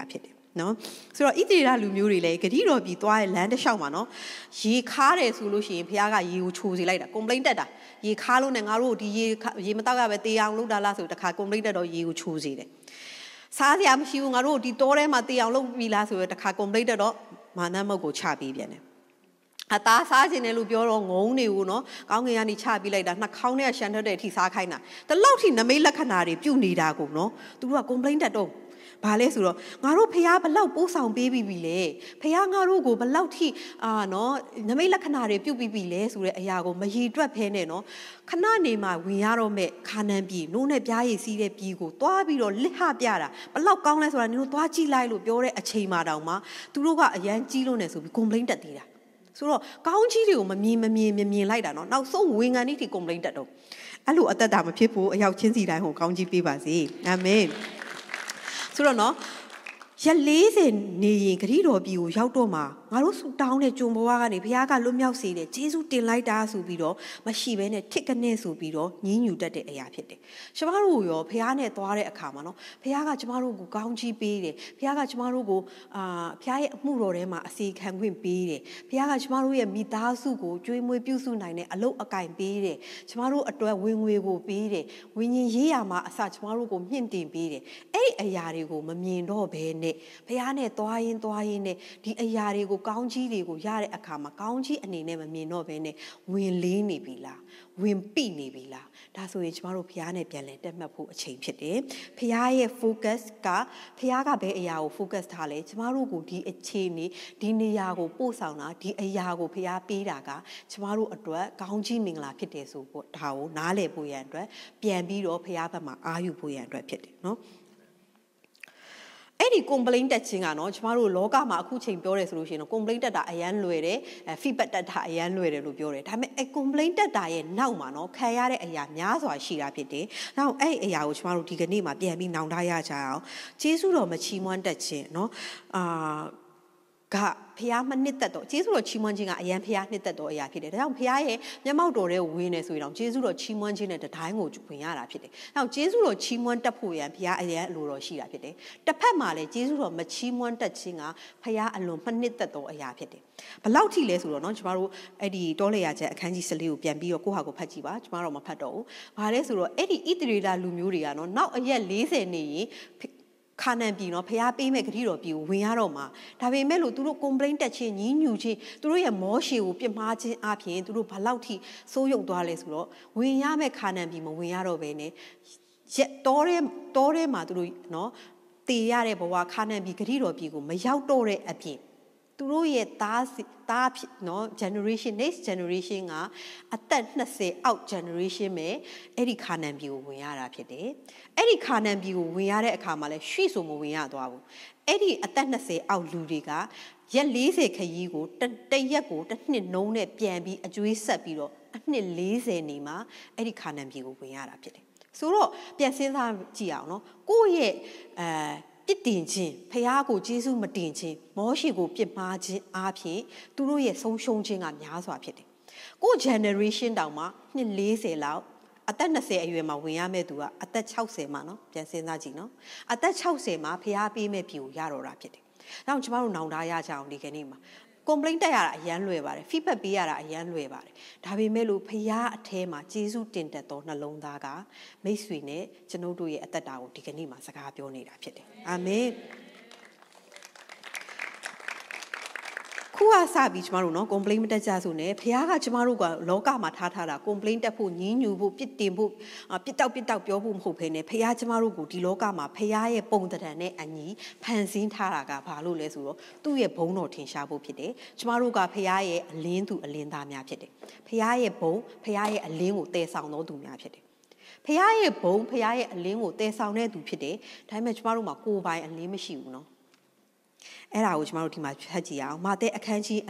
S1: နော်ဆိုတော့ဣသရေလလူမျိုးတွေလည်းဂတိတော်ပြီးသွားတဲ့လမ်းတစ်လျှောက်မှာနော်ရေခါတယ်ဆိုလို့ရှိရင်ဘုရားကရေကိုချိုစေလိုက်တာ complaint တက်တာရေခါလို့နဲ့ငါတို့ဒီရေမတောက်ရပဲတေးအောင်လုပ်တာလားဆိုတခါ complaint တက်တော့ရေကိုချိုစေတယ်စားစရာမရှိဘူးငါတို့ဒီတောထဲမှာတေးအောင်လုပ်ပြီလားဆိုတော့တခါ complaint တက်တော့မာနမုတ်ကိုချပေးပြန်တယ်အသားစားခြင်းနဲ့လို့ပြောတော့ငုံနေဘူးနော်ကောင်းကင်ကနေချပေးလိုက်တာနှာခေါင်းထဲရှမ်းထွက်တဲ့အထိစားခိုင်းတာတလောက်ထိနမိတ်လက္ခဏာတွေပြုတ်နေတာကိုနော်သူတို့က complaint တက်တော့ဘာလဲဆိုတော့ငါတို့ဖះဘလောက်ပိုးဆောင်ပေးပြီးပြီလေဖះငါတို့ကိုဘလောက်ထိနော်နမိတ်လက္ခဏာတွေပြုတ်ပြီးပြီလဲဆိုတဲ့အရာကိုမရေတွက်ဖဲနဲ့နော်ခဏနေမှဝင်ရတော့မဲ့ခါနန်ပြည်နိုးနဲ့ပြားရည်စီးတဲ့ပြည်ကိုသွားပြီးတော့လစ်ဟပြတာဘလောက်ကောင်းလဲဆိုတာနင်တို့သွားကြည့်လိုက်လို့ပြောတဲ့အချိန်မှတောင်မှသူတို့ကအရန်ကြီးလို့နေဆိုပြီး complaint တက်သေးတာဆိုတော့ကောင်းကြီးတွေကိုမမြင်လိုက်တာနော်နောက်ဆုံးဝင်ငံနေထိ complaint တက်တော့အဲ့လိုအသက်တာမဖြစ်ဘူးအရောက်ချင်းစီတိုင်းဟိုကောင်းကြီးပေးပါစေအာမင်ဆိုတော့နော်ရက်40နေရင်ဂရိတော်ပြည်ကိုရောက်တော့မှာငါတို့ဆူတောင်းတဲ့ကြုံဘဝကနေဘုရားကလွတ်မြောက်စေတယ်ဂျေဇုတင်လိုက်တာဆိုပြီးတော့မရှိဘဲနဲ့ထစ်ကနေဆိုပြီးတော့ညင်းညူတတ်တဲ့အရာဖြစ်တယ်ကျမတို့ရောဘုရားနဲ့သွားတဲ့အခါမှာနော်ဘုရားကကျမတို့ကိုကောင်းချီးပေးတယ်ဘုရားကကျမတို့ကိုဘုရားရဲ့အမှုတော်ထဲမှာအစီခံခွင့်ပေးတယ်ဘုရားကကျမတို့ရဲ့မိသားစုကိုကြွေးမွေးပြုစုနိုင်တဲ့အလုပ်အကင်ပေးတယ်ကျမတို့အတွက်ဝင်ငွေကိုပေးတယ်ဝိညာဉ်ရေးရာမှာအစကျမတို့ကိုမြင့်တင်ပေးတယ်အဲ့ဒီအရာတွေကိုမမြင်တော့ဘဲနဲ့ဘုရားနဲ့သွားရင်နဲ့ဒီအရာတွေကိုကောင်းကြီးတွေကိုရတဲ့အခါမှာကောင်းကြီးအနေနဲ့မမြင်တော့ဘဲနဲ့ဝင်လေးနေပြီလားဝင်ပိနေပြီလားဒါဆိုရင်ကျမတို့ဘုရားနဲ့ပြန်လည်တက်မှတ်ဖို့အချိန်ဖြစ်တယ်ဘုရားရဲ့ focus ကဘုရားကဘယ်အရာကို focus ထားလဲကျမတို့ကိုဒီအခြေအနေဒီနေရာကိုပို့ဆောင်တာဒီအရာကိုဘုရားပေးတာကကျမတို့အတွက်ကောင်းကြီးမင်္ဂလာဖြစ်တယ်ဆိုတော့ဒါကိုနားလည်ဖို့ရန်အတွက်ပြန်ပြီးတော့ဘုရားဘက်မှာအာရုံဖို့ရန်အတွက်ဖြစ်တယ်နော်အဲ့ဒီ complaint တက်ခြင်းကနော်ကျမတို့လောကမှာအခုချိန်ပြောတယ်ဆိုလို့ရှိရင်တော့ complaint တက်တာအရန်လွယ်တယ်feedback တက်တာအရန်လွယ်တယ်လို့ပြောတယ်ဒါပေမဲ့အဲ့ complaint တက်တာရဲ့နောက်မှာနော်ခံရတဲ့အရာများစွာရှိတာဖြစ်တယ်။နောက်အဲ့အရာကိုကျမတို့ဒီကနေ့မှာပြန်ပြီးနောင်တရကြအောင်ကျေးဇူးတော်မချီးမွမ်းတတ်ခြင်းနော်ကဖះမနှစ်သက်တော့ကျေးဇူးတော်ချီးမွမ်းခြင်းကအရန်ဖះနှစ်သက်တော့အရာဖြစ်တယ်။ဒါကြောင့်ဖះရဲ့မျက်မှောက်တော်ထဲကိုဝင်နေဆိုရင်တော့ကျေးဇူးတော်ချီးမွမ်းခြင်းနဲ့တတိုင်းကိုဝင်ရတာဖြစ်တယ်။နောက်ကျေးဇူးတော်ချီးမွမ်းတတ်ဖို့ရန်ဖះအရန်အလိုတော်ရှိတာဖြစ်တယ်။တစ်ဖက်မှာလည်းကျေးဇူးတော်မချီးမွမ်းတတ်ခြင်းကဖះအလွန်မနှစ်သက်တော့အရာဖြစ်တယ်။ဘလောက်ထိလဲဆိုတော့เนาะကျမတို့အဲ့ဒီတောလေယာချက်အခန်းကြီး14ကိုပြန်ပြီးတော့ကိုယ့်ဟာကိုဖတ်ကြည့်ပါကျမတို့မဖတ်တော့ဘူး။ဘာလဲဆိုတော့အဲ့ဒီဣသရေလလူမျိုးတွေကเนาะနောက်အရက်40နေရင်ခါနန်ပြည်နော်ဖះပေးမဲ့ဂတိတော်ပြည်ကိုဝင်ရတော့မှာဒါပေမဲ့လို့သူတို့ complaint တက်ခြင်းညှဉ်းညူခြင်းသူတို့ရဲ့မောရှေကိုပြစ်မှားခြင်းအပြင်သူတို့ဘလောက်ထိစိုးရုပ်သွားလဲဆိုတော့ဝင်ရမဲ့ခါနန်ပြည်မဝင်ရတော့ဘဲနဲ့တောထဲမှာသူတို့နော်တည်ရတဲ့ဘဝခါနန်ပြည်ဂတိတော်ပြည်ကိုမရောက်တော့တဲ့အပြင်သူတို့ရဲ့သားနော် generation next generation ကအသက်20အောက် generation ပဲအဲ့ဒီခါနန်ပြည်ကိုဝင်ရတာဖြစ်တယ်အဲ့ဒီခါနန်ပြည်ကိုဝင်ရတဲ့အခါမှာလဲရွှေ့ဆိုမဝင်ရသွားဘူးအဲ့ဒီအသက်20အောက်လူတွေကရက်40ခရီးကိုတရက်ကိုတစ်နှစ်နှုံးနဲ့ပြန်ပြီးအကျွေးဆက်ပြီးတော့အနှစ်40နေမှာအဲ့ဒီခါနန်ပြည်ကိုဝင်ရတာဖြစ်တယ်ဆိုတော့ပြန်စဉ်းစားကြည့်အောင်နော်ကိုယ့်ရဲ့ပြစ်တင်ခြင်းဖះကိုကျေးဇူးမတင်ခြင်းမောရှေကိုပြစ်မှားခြင်းအားဖြင့်သူတို့ရဲ့ဆုံးရှုံးခြင်းကများစွာဖြစ်တယ်။ကို generation တောင်မှနှစ်40လောက်အသက်20အရွယ်မှာဝင်ရမယ့်သူကအသက်60မှာနော်ပြန်စဉ်းစားကြည့်နော်အသက်60မှာဖះပေးမဲ့ပြည်ကိုရတော့တာဖြစ်တယ်။ဒါကြောင့်ကျမတို့နောင်တရကြအောင်ဒီကနေ့မှာ complaint တက်ရတာအရန်လွယ်ပါတယ် feedback ပေးရတာအရန်လွယ်ပါတယ်ဒါပေမဲ့လို့ဖះအထဲမှာကျေးဇူးတင်တတ်သောနှလုံးသားကမိတ်ဆွေနဲ့ကျွန်ုပ်တို့ရဲ့အသက်တာကိုဒီကနေ့မှာစကားပြောနေတာဖြစ်တယ်အာမင်ခုကစပြီးကျမတို့နော် complaint မတက်ကြဆိုနဲ့ဖះကကျမတို့ကလောကမှာထားတာ complaint တက်ဖို့ညင်းညူဖို့ပြစ်တင်ဖို့ပြစ်တောက်ပြောဖို့မဟုတ်ဘဲနဲ့ဖះကျမတို့ကိုဒီလောကမှာဖះရဲ့ပုံသဏ္ဍာန်နဲ့အညီဖန်ဆင်းထားတာကဘာလို့လဲဆိုတော့သူ့ရဲ့ဘုန်းတော်ထင်ရှားဖို့ဖြစ်တယ်ကျမတို့ကဖះရဲ့အလင်းသူအလင်းသားများဖြစ်တယ်ဖះရဲ့ဘုန်းဖះရဲ့အလင်းကိုတည်ဆောင်တော်သူများဖြစ်တယ်ဖះရဲ့ဘုန်းဖះရဲ့အလင်းကိုတည်ဆောင်တဲ့သူဖြစ်တယ်ဒါပေမဲ့ကျမတို့မှာကိုယ်ပိုင်အလင်းမရှိဘူးနော်အဲ့ဒါကိုကျမတို့ဒီမှာဖတ်ကြည့်အောင်မာသဲအခန်းကြီး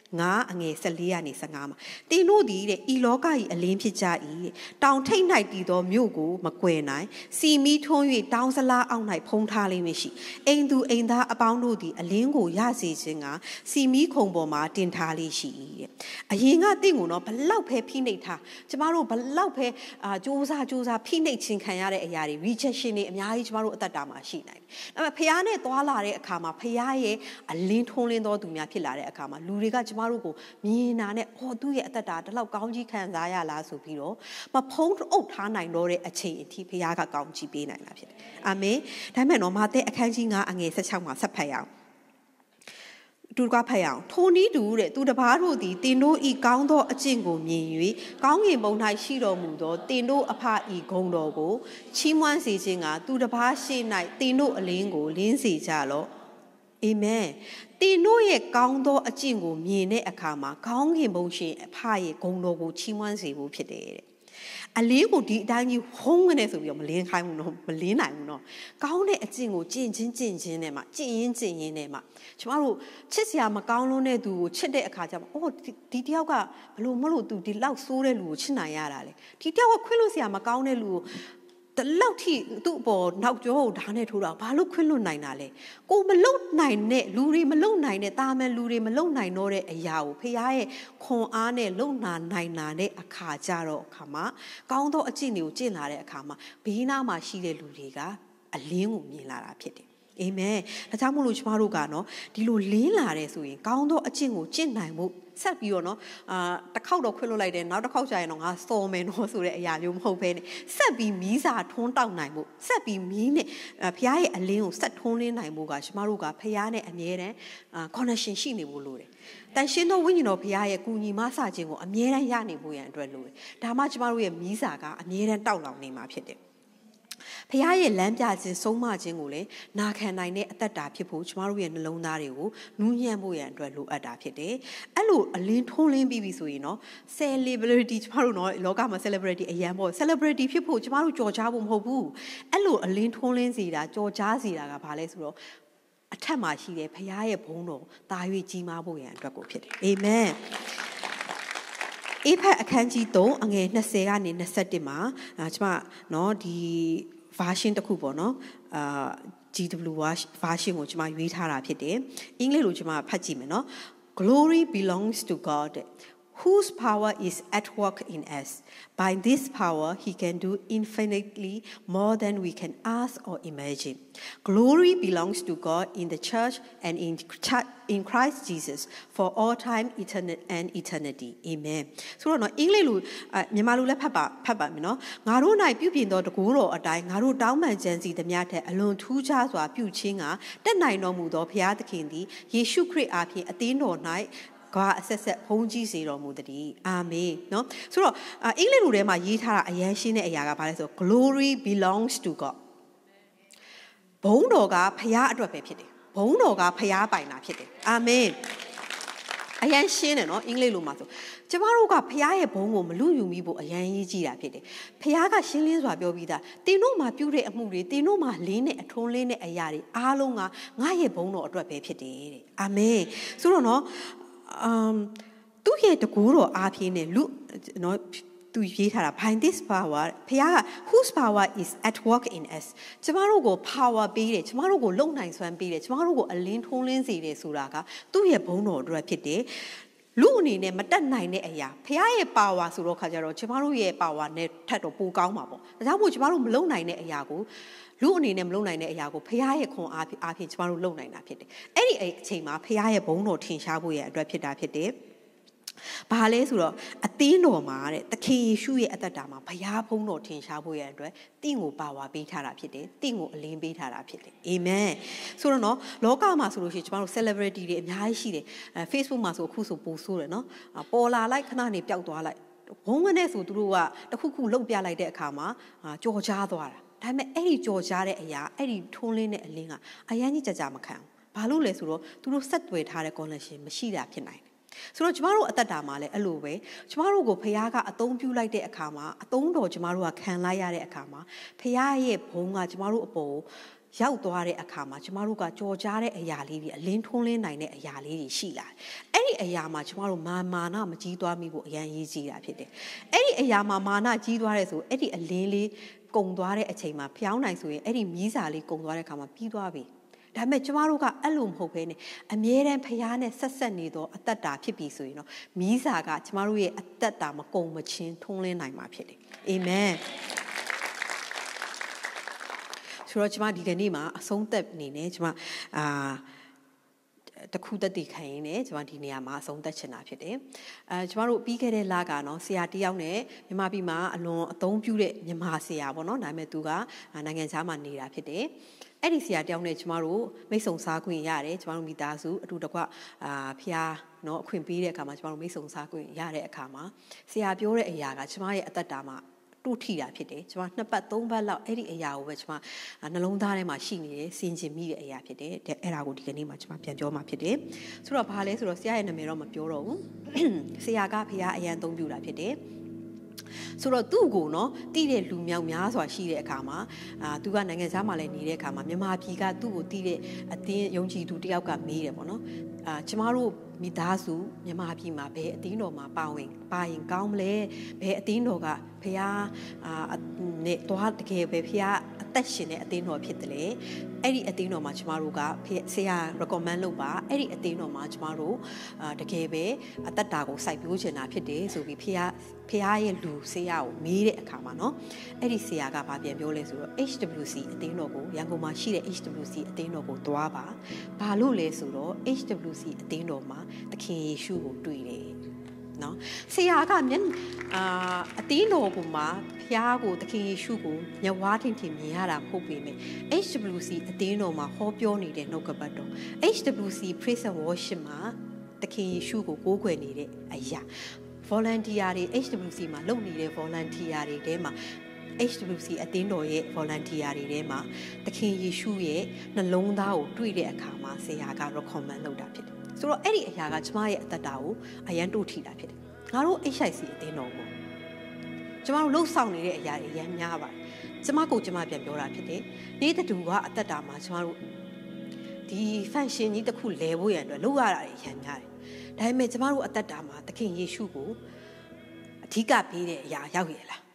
S1: 9အငယ်14ကနေ15မှာတင်းတို့သည်တဲ့ဤလောက၏အလင်းဖြစ်ကြ၏တောင်ထိပ်၌တည်သောမြို့ကိုမကွယ်နိုင်စီမီထွန်း၍တောင်စလားအောက်၌ဖုံးထားလိမ့်မည်ရှိအိမ်သူအိမ်သားအပေါင်းတို့သည်အလင်းကိုရစေခြင်းကစီမီခုံပေါ်မှာတင်ထားလေးရှိ၏တဲ့အရင်ကတင့်ကိုတော့ဘလောက်ပဲဖိနှိပ်ထားကျမတို့ဘလောက်ပဲစူးစမ်းဖိနှိပ်ခြင်းခံရတဲ့အရာတွေ rejection တွေအများကြီးကျမတို့အသက်တာမှာရှိနိုင်တယ်ဒါပေမဲ့ဖခင်နဲ့သွားလာတဲ့အခါမှာဖခင်ရဲ့အလင်းထွန်းလင်းသောသူများဖြစ်လာတဲ့အခါမှာလူတွေကကျမတို့ကိုမြင်နာနဲ့သူ့ရဲ့အသက်တာတလောက်ကောင်းကြီးခံစားရလားဆိုပြီးတော့မဖုံးအုပ်ထားနိုင်တော့တဲ့အချိန်အထိဖခင်ကကောင်းကြီးပေးနိုင်တာဖြစ်တယ်အာမင်ဒါပေမဲ့တော့မာသဲအခန်းကြီး9အငယ်16မှာဆက်ဖတ်ရအောင်တူကဖတ်ရအောင်ထိုနည်းတူတဲ့သူတပားတို့သည်တင်တို့ဤကောင်းသောအကျင့်ကိုမြင်၍ကောင်းကင်ဘုံ၌ရှိတော်မူသောတင်တို့အဖဤဂုဏ်တော်ကိုချီးမွမ်းစေခြင်းကသူတပားရှိ၌တင်တို့အလင်းကိုလင်းစေကြလော့အာမင်တင်တို့ရဲ့ကောင်းသောအကျင့်ကိုမြင်တဲ့အခါမှာကောင်းကင်ဘုံရှင်အဖရဲ့ဂုဏ်တော်ကိုချီးမွမ်းစေဖို့ဖြစ်တယ်တဲ့အလေးကိုဒီအတိုင်းကြီးဟုံးကနေဆိုပြီးတော့မလင်းခိုင်းဘူးနော်မလင်းနိုင်ဘူးနော်ကောင်းတဲ့အကျင့်ကိုကျင့်ချင်းနဲ့မှကျင့်ရင်းနဲ့မှကျမတို့ချစ်စရာမကောင်းလို့တဲ့သူကိုချစ်တဲ့အခါကျမှဒီတယောက်ကဘလို့မလို့သူဒီလောက်ဆိုးတဲ့လူကိုချစ်နိုင်ရတာလေဒီတယောက်ကခွင့်လို့စရာမကောင်းတဲ့လူကိုတလောက်ထိသူ့အပေါ်နောက်ကျောကိုဓာတ်နဲ့ထိုးတာဘာလို့ခွင့်လွတ်နိုင်တာလဲကိုမလုံနိုင်တဲ့လူတွေမလုံနိုင်တဲ့တာမန်လူတွေမလုံနိုင်တော့တဲ့အရာကိုဖခင်ရဲ့ခွန်အားနဲ့လုံနိုင်တဲ့အခါကြတော့အခါမှာကောင်းသောအကျင့်တွေကိုကျင့်လာတဲ့အခါမှာဘေးနားမှာရှိတဲ့လူတွေကအလင်းကိုမြင်လာတာဖြစ်တယ်အာမင်ဒါကြောင့်မို့လို့ကျမတို့ကနော်ဒီလိုလင်းလာတယ်ဆိုရင်ကောင်းသောအကျင့်ကိုကျင့်နိုင်မှုဆက်ပြီးတော့နော်တစ်ခေါက်တော့ခွင့်လွှတ်လိုက်တယ်နောက်တစ်ခေါက်ကျရင်တော့ငါစော်မယ်နော်ဆိုတဲ့အရာမျိုးမဟုတ်ဘဲနဲ့ဆက်ပြီးမီးစာထွန်းတောက်နိုင်မှုဆက်ပြီးမီးနဲ့ဖခင်ရဲ့အလင်းကိုဆက်ထွန်းလင်းနိုင်မှုကကျမတို့ကဖခင်နဲ့အမြဲတမ်း connection ရှိနေဖို့လိုတယ်တန်ရှင်းသောဝိညာဉ်တော်ဖခင်ရဲ့ကူညီမဆခြင်းကိုအမြဲတမ်းရနေဖို့ရန်အတွက်လိုတယ်ဒါမှကျမတို့ရဲ့မီးစာကအမြဲတမ်းတောက်လောင်နေမှာဖြစ်တယ်ဖခင်ရဲ့လမ်းပြခြင်းဆုံးမခြင်းကိုလည်းနာခံနိုင်တဲ့အသက်တာဖြစ်ဖို့ကျမတို့ရဲ့နှလုံးသားတွေကိုနူးညံ့ဖို့ရန်အတွက်လိုအပ်တာဖြစ်တယ်။အဲ့လိုအလင်းထွန်းလင်းပြီးပြီဆိုရင်နော် celebrity ကျမတို့နော်လောကမှာ celebrity အရန်ပေါ့ celebrity ဖြစ်ဖို့ကျမတို့ကြော်ကြားဖို့မဟုတ်ဘူး။အဲ့လိုအလင်းထွန်းလင်းစေတာကြော်ကြားစေတာကဘာလဲဆိုတော့အထက်မှာရှိတဲ့ဖခင်ရဲ့ဘုန်းတော်တာ၍ကြီးမားဖို့ရန်အတွက်ကိုဖြစ်တယ်။အာမင်။အေဖက်အခန်းကြီး3အငယ်20ကနေ21မှာကျမနော်ဒီversion တစ်ခုပေါ့နော်GW version ကိုကျွန်မရွေးထားတာဖြစ်တယ်အင်္ဂလိပ်လိုကျွန်မဖတ်ကြည့်မယ်နော် Glory belongs to God whose power is at work in us by this power he can do infinitely more than we can ask or imagine glory belongs to God in the church and in Christ Jesus for all time and eternity amen ဆိုတော့နော်အင်္ဂလိပ်လိုမြန်မာလိုလည်းဖတ်ပါမယ်နော်ငါတို့၌ပြုပြင်သောတကူတော်အတိုင်းငါတို့တောင်းပန်ကြံစီသမျှထက်အလွန်ထူးခြားစွာပြုခြင်းကတက်နိုင်တော်မူသောဘုရားသခင်သည်ယေရှုခရစ်အားဖြင့်အသင်းတော်၌ကအဆက်ဆက်ဘုန်းကြီးစေတော်မူသည်အာမင်เนาะဆိုတော့အင်္ဂလိပ်လိုထဲမှာရေးထားတာအရင်ရှင်းတဲ့အရာကဘာလဲဆို glory belongs to God ဘုန်းတော်ကဖခင်အတွက်ပဲဖြစ်တယ်ဘုန်းတော်ကဖခင်ပိုင်တာဖြစ်တယ်အာမင်အရင်ရှင်းတယ်เนาะအင်္ဂလိပ်လိုမှာဆိုကျမတို့ကဖခင်ရဲ့ဘုန်းကိုမလူယူမိဖို့အရင်ရေးကြည့်တာဖြစ်တယ်ဖခင်ကရှင်းလင်းစွာပြောပြီးသားတင်တို့မှာပြုတဲ့အမှုတွေတင်တို့မှာလင်းတဲ့အထွန်းလင်းတဲ့အရာတွေအားလုံးကငါရဲ့ဘုန်းတော်အတွက်ပဲဖြစ်တယ်တဲ့အာမင်ဆိုတော့เนาะသူ့ရဲ့တကူတော်အားဖြင့်နဲ့လူနော်သူရေးထားတာ by this power ဖခင်က whose power is at work in us ကျမတို့ကို power ပေးတယ်ကျမတို့ကိုလုံနိုင်စွမ်းပေးတယ်ကျမတို့ကိုအလင်းထွန်းလင်းစေတယ်ဆိုတာကသူ့ရဲ့ဘုန်းတော်အတွက်ဖြစ်တယ်လူအနေနဲ့မတက်နိုင်တဲ့အရာဖခင်ရဲ့ power ဆိုတော့ခါကြတော့ကျမတို့ရဲ့ power နဲ့ထပ်တော့ပိုကောင်းမှာပေါ့ဒါကြောင့်မို့ကျမတို့မလုံနိုင်တဲ့အရာကိုလူအနေနဲ့မလုံနိုင်တဲ့အရာကိုဖခင်ရဲ့ခွန်အားဖြင့်ကျမတို့လုံနိုင်တာဖြစ်တယ်အဲ့ဒီအချိန်မှာဖခင်ရဲ့ဘုန်းတော်ထင်ရှားဖို့ရဲ့အတွက်ဖြစ်တာဖြစ်တယ်ဘာလဲဆိုတော့အသင်းတော်မှာတဲ့သခင်ယေရှုရဲ့အသက်တာမှာဘုရားဘုန်းတော်ထင်ရှားဖို့ရတဲ့အတွက်တင့်ကိုပါဝါပေးထားတာဖြစ်တယ်တင့်ကိုအလင်းပေးထားတာဖြစ်တယ်အာမင်ဆိုတော့နော်လောကမှာဆိုလို့ရှိရင်ကျမတို့ celebrity တွေအများကြီးရှိတယ် Facebook မှာဆိုအခုဆိုပို့ဆိုးတယ်နော်ပေါ်လာလိုက်ခဏနေပျောက်သွားလိုက်ဘုံကနေဆိုသူတို့ကတခုခုလှုပ်ပြလိုက်တဲ့အခါမှာကြော်ကြားသွားတာဒါပေမဲ့အဲ့ဒီကြော်ကြားတဲ့အရာအဲ့ဒီထွန်းလင်းတဲ့အလင်းကအရန်ကြီးကြမခံဘူးဘာလို့လဲဆိုတော့သူတို့ဆက်သွယ်ထားတဲ့ connection မရှိတာဖြစ်နိုင်တယ်ဆိုတော့ကျမတို့အသက်တာမှာလည်းအဲ့လိုပဲကျမတို့ကိုဖခင်ကအသုံးပြုလိုက်တဲ့အခါမှာအသုံးတော်ကျမတို့ကခံလိုက်ရတဲ့အခါမှာဖခင်ရဲ့ဘုန်းကကျမတို့အပေါ်ရောက်သွားတဲ့အခါမှာကျမတို့ကကြော်ကြားတဲ့အရာလေးတွေအလင်းထွန်းလင်းနိုင်တဲ့အရာလေးတွေရှိလာတယ်။အဲ့ဒီအရာမှာကျမတို့မာနမကြီးသွားမိဖို့အရန်ရေးကြီးတာဖြစ်တယ်။အဲ့ဒီအရာမှာမာနကြီးသွားတဲ့ဆိုအဲ့ဒီအလင်းလေးကုံသွားတဲ့အချိန်မှာဖျောင်းနိုင်ဆိုရင်အဲ့ဒီမြီးစာလေးကုံသွားတဲ့အခါမှာပြီးသွားပြီ။ဒါပေမဲ့ကျမတို့ကအဲ့လိုမဟုတ်ဘဲနဲ့အမြဲတမ်းဖျားနဲ့ဆက်ဆက်နေတော့အသက်တာဖြစ်ပြီဆိုရင်တော့မြီးစာကကျမတို့ရဲ့အသက်တာမကုံမချင်းထွန်းလင်းနိုင်မှာဖြစ်တယ်။အာမင်။ဆိုတော့ကျမဒီကနေ့မှာအဆုံးသက်အနေနဲ့ကျမတခုတတိခိုင်နေကျမဒီနေရာမှာအဆုံးသက်ချင်တာဖြစ်တယ်။ကျမတို့ပြီးခဲ့တဲ့လကနော်ဆရာတယောက်နဲ့မြန်မာပြည်မှာအလွန်အသုံးပြုတဲ့မြန်မာဆရာပေါ့နော်။ဒါပေမဲ့သူကနိုင်ငံခြားမှာနေတာဖြစ်တယ်။အဲ့ဒီဆရာတယောက်နဲ့ကျမတို့မိတ်ဆုံစားခွင့်ရတယ်။ကျမတို့မိသားစုအတူတကွဖျားနော်အခွင့်ပေးတဲ့အခါမှာကျမတို့မိတ်ဆုံစားခွင့်ရတဲ့အခါမှာဆရာပြောတဲ့အရာကကျမရဲ့အသက်တာမှာတို့ထီတာဖြစ်တယ်။ကျမ2ပတ်3ပတ်လောက်အဲ့ဒီအရာကိုပဲကျမနှလုံးသားထဲမှာရှိနေတယ်စင်ကျင်မိတဲ့အရာဖြစ်တယ်။အဲ့ဒါကိုဒီကနေ့မှာကျမပြန်ပြောမှာဖြစ်တယ်။ဆိုတော့ဘာလဲဆိုတော့ဆရာရဲ့နာမည်တော့မပြောတော့ဘူး။ဆရာကဖခင်အရန်သုံးပြတာဖြစ်တယ်။ဆိုတော့သူ့ကိုနော်တည်တဲ့လူမြောက်များစွာရှိတဲ့အခါမှာသူကနိုင်ငံခြားမှာလည်းနေတဲ့အခါမှာမြန်မာပြည်ကသူ့ကိုတည်တဲ့အတင်းယုံကြည်သူတယောက်ကမေးတယ်ပေါ့နော်။ကျမတို့မိသားစုမြန်မာပြည်မှာဘယ်အတင်းတော်မှာပါရင်ကောင်းမလဲဘယ်အတင်းတော်ကဖခင်နဲ့တော့တကယ်ပဲဖခင်အသက်ရှင်တဲ့အတင်းတော်ဖြစ်တယ်လေအဲ့ဒီအတင်းတော်မှာကျမတို့ကဆရာ recommend လုပ်ပါအဲ့ဒီအတင်းတော်မှာကျမတို့တကယ်ပဲအသက်တာကိုစိုက်ပျိုးချင်တာဖြစ်တယ်ဆိုပြီးဖခင်ရဲ့လူဆရာကိုမေးတဲ့အခါမှာနော်အဲ့ဒီဆရာကဘာပြန်ပြောလဲဆိုတော့ HWC အတင်းတော်ကိုရန်ကုန်မှာရှိတဲ့ HWC အတင်းတော်ကိုသွားပါဘာလို့လဲဆိုတော့ HWC အတင်းတော်မှာသခင်ယေရှုကိုတွေ့တယ်နော်ဆရာကအတင်းတော်ကိုမှာဖျားကိုသခင်ယေရှုကိုညဝါးထင်ထင်မြင်ရတာမဟုတ်ပေမဲ့ HWC အတင်းတော်မှာဟောပြောနေတဲ့နှုတ်ကပတ်တော် HWC Praise and Worship မှာသခင်ယေရှုကိုကိုးကွယ်နေတဲ့အရာ volunteer တွေ HWC မှာလုပ်နေတဲ့ volunteer တွေထဲမှာHWC အတင်းတော်ရဲ့ volunteer တွေထဲမှာသခင်ယေရှုရဲ့နှလုံးသားကိုတွေ့တဲ့အခါမှာဆရာက recommend လုပ်တာဖြစ်တယ်ဆိုတော့အဲ့ဒီအရာကကျမရဲ့အသက်တာကိုအရန်တို့ထိတာဖြစ်တယ်ငါတို့ HIC အတင်းတော်ကိုကျမတို့လှုပ်ဆောင်နေတဲ့အရာတွေအရန်များပါတယ်ကျမပြန်ပြောတာဖြစ်တယ်နေ့တူကအသက်တာမှာကျမတို့ဒီ function ကြီးတစ်ခုလဲဖို့ရန်အတွက်လုပ်ရတာအရန်များတယ်ဒါပေမဲ့ကျမတို့အသက်တာမှာသခင်ယေရှုကိုအဓိကပေးတဲ့အရာရောက်ရလား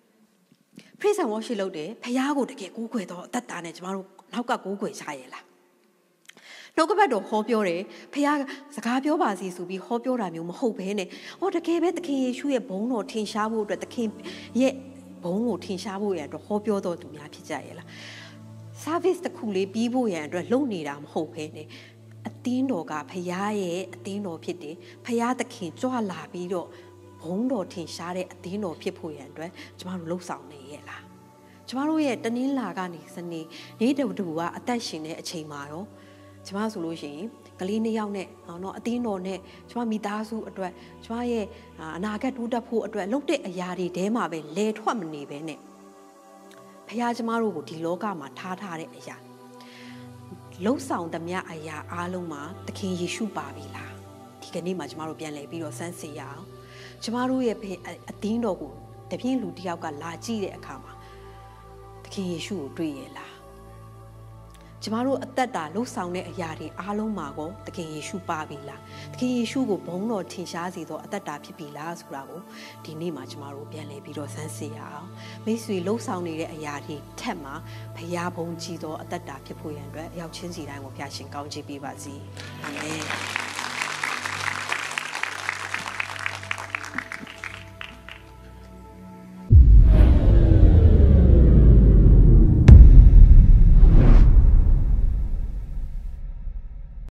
S1: Praise and Worship လုပ်တယ်ဖခင်ကိုတကယ်ကိုးကွယ်တော့အသက်တာနဲ့ကျမတို့နောက်ကကိုးကွယ်ကြရလားနှုတ်ကပတ်တော်ဟောပြောတယ်ဖခင်စကားပြောပါစီဆိုပြီးဟောပြောတာမျိုးမဟုတ်ဘဲနဲ့တကယ်ပဲသခင်ယေရှုရဲ့ဘုန်းတော်ထင်ရှားဖို့အတွက်သခင်ရဲ့ဘုန်းကိုထင်ရှားဖို့ရအတွက်ဟောပြောတော်သူများဖြစ်ကြရဲ့လား service တစ်ခုလေးပြီးဖို့ရအတွက်လုပ်နေတာမဟုတ်ဘဲနဲ့အသင်းတော်ကဖခင်ရဲ့အသင်းတော်ဖြစ်တယ်ဖခင်သခင်ကြွလာပြီးတော့ဘုန်းတော်ထင်ရှားတဲ့အသင်းတော်ဖြစ်ဖို့ရအတွက်ကျမတို့လှုပ်ဆောင်နေရဲ့လားကျမတို့ရဲ့တနင်္လာကနေစနေနေ့တူကအသက်ရှင်တဲ့အချိန်မှာတော့ကျမဆိုလို့ရှိရင်ကလေး2ယောက်နဲ့နော်အသင်းတော်နဲ့ကျမမိသားစုအတွက်ကျမရဲ့အနာဂတ်တိုးတက်ဖို့အတွက်လုပ်တဲ့အရာတွေထဲမှာပဲလဲထွက်မနေပဲနဲ့ဖခင်ကျမတို့ကိုဒီလောကမှာထားတဲ့အရာလှုပ်ဆောင်သမျှအရာအားလုံးမှာသခင်ယေရှုပါပြီလားဒီကနေ့မှာကျမတို့ပြန်လည်ပြီးတော့စမ်းစစ်ရအောင်ကျမတို့ရဲ့အသင်းတော်ကိုတပြင်းလူတစ်ယောက်ကလာကြည့်တဲ့အခါမှာသခင်ယေရှုကိုတွေ့ရလားကျမတို့အသက်တာလှုပ်ဆောင်တဲ့အရာတွေအားလုံးမှာကိုသခင်ယေရှုပါပြီလားသခင်ယေရှုကိုဘုန်းတော်ထင်ရှားစေသောအသက်တာဖြစ်ပြီလားဆိုတာကိုဒီနေ့မှာကျမတို့ပြန်လည်ပြီးတော့စမ်းစစ်ရအောင်မိတ်ဆွေလှုပ်ဆောင်နေတဲ့အရာတွေထက်မှာဘုရားဘုန်းကြီးသောအသက်တာဖြစ်ဖို့ရန်အတွက်ရောက်ချင်းစီတိုင်းကိုဖျားရှင်ကောင်းချီးပေးပါစေအာမင်